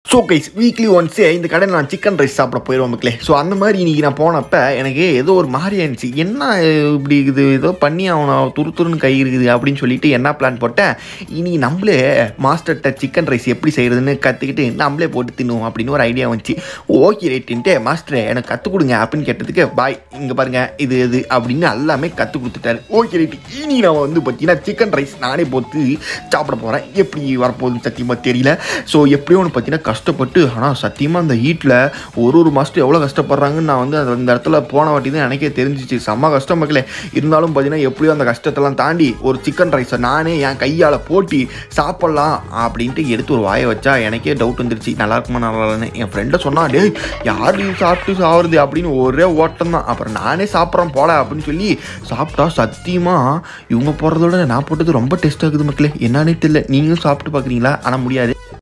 So guys weekly ஒன்ஸே இந்த கடையில் நான் சிக்கன் ரைஸ் சாப்பிட போயிடுவோம் மக்களே. ஸோ அந்த மாதிரி இன்றைக்கி நான் போனப்போ எனக்கு ஏதோ ஒரு மாதிரியா இருந்துச்சு. என்ன இப்படி இருக்குது, ஏதோ பண்ணி அவனை துருன்னு கை இருக்குது அப்படின்னு சொல்லிட்டு என்ன பிளான் போட்டேன், இனி நம்மளே மாஸ்டர்கிட்ட சிக்கன் ரைஸ் எப்படி செய்கிறதுன்னு கற்றுக்கிட்டு நம்மளே போட்டு தின்னுவோம் அப்படின்னு ஒரு ஐடியா வந்துச்சு. ஓகே ரைட்டுன்ட்டு மாஸ்டரே எனக்கு கற்றுக் கொடுங்க அப்படின்னு கேட்டதுக்கு பாய் இங்கே பாருங்கள் இது இது அப்படின்னு எல்லாமே கற்றுக் கொடுத்துட்டாரு. ஓகே ரைட்டு, இனி நான் வந்து பார்த்தீங்கன்னா சிக்கன் ரைஸ் நானே போட்டு சாப்பிட போகிறேன். எப்படி வரப்போகுதுன்னு சத்தியமாக தெரியல. ஸோ எப்படியும் ஒன்று பார்த்தீங்கன்னா கஷ்டப்பட்டு, ஆனால் சத்தியமாக அந்த ஹீட்டில் ஒரு மாஸ்டர் எவ்வளோ கஷ்டப்படுறாங்கன்னு நான் வந்து அந்த இடத்துல போன வாட்டி தான் எனக்கே தெரிஞ்சிச்சு. செம்ம கஷ்டம் மக்களே. இருந்தாலும் பார்த்தீங்கன்னா எப்படியோ அந்த கஷ்டத்தெல்லாம் தாண்டி ஒரு சிக்கன் ரைஸை நானே என் கையால் போட்டி சாப்பிட்லாம் அப்படின்ட்டு எடுத்து ஒரு வாயை வச்சா எனக்கே டவுட் வந்துருச்சு, நல்லா இருக்குமா நல்லா இல்லைன்னு. என் ஃப்ரெண்டை சொன்னா, டே யார் சாப்பிட்டு சாவுறது அப்படின்னு ஒரே ஓட்டம் தான். அப்புறம் நானே சாப்பிட்றேன் போல அப்படின்னு சொல்லி சாப்பிட்டா சத்தியமாக இவங்க போடுறதோட நான் போட்டது ரொம்ப டேஸ்ட் ஆகுது மக்களே. என்னன்னே தெரியல, நீங்களும் சாப்பிட்டு பார்க்குறீங்களா? ஆனால் முடியாது.